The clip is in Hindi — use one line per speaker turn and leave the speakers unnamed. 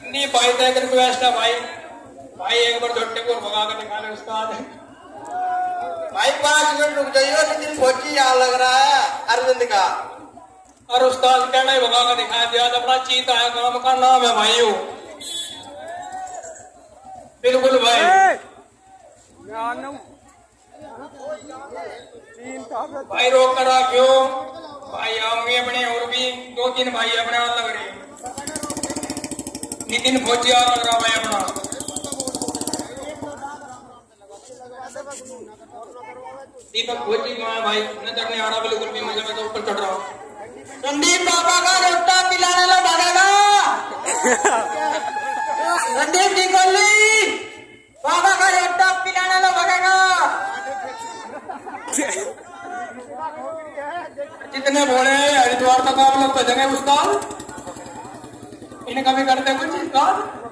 नहीं भाई तो एक रिक्वेस्ट है भाई, भाई एक बार झोटे को भगा कर दिखा ले उस्ताद।
भाई 5 मिनट रुक जाइए, लेकिन फौजी यहाँ लग रहा है अरविंद का।
और उस्ताद कहना ही भगा कर दिखाया दिया, अपना चीता है, काम का नाम है भाई। बिल्कुल भाई, भाई रोक कर क्यों भाई, हम अपने और भी 2-3 भाई अपने हाथ लग रहे। नितिन फौजी आ लग रहा भाई अपना। दीपक फौजी कहाँ है भाई, नजर नहीं आ रहा बिल्कुल भी मुझे, मैं तो ऊपर चढ़ रहा हूँ।
संदीप पापा का रोटा पिलाने लो भागेगा। संदीप जी कोहली पापा का रोटा पिलाने लो भागेगा।
जितने भोले हरिद्वार का काम लोग बजेंगे उस्ताद, इन्हें कभी करते कुछ उस्ताद।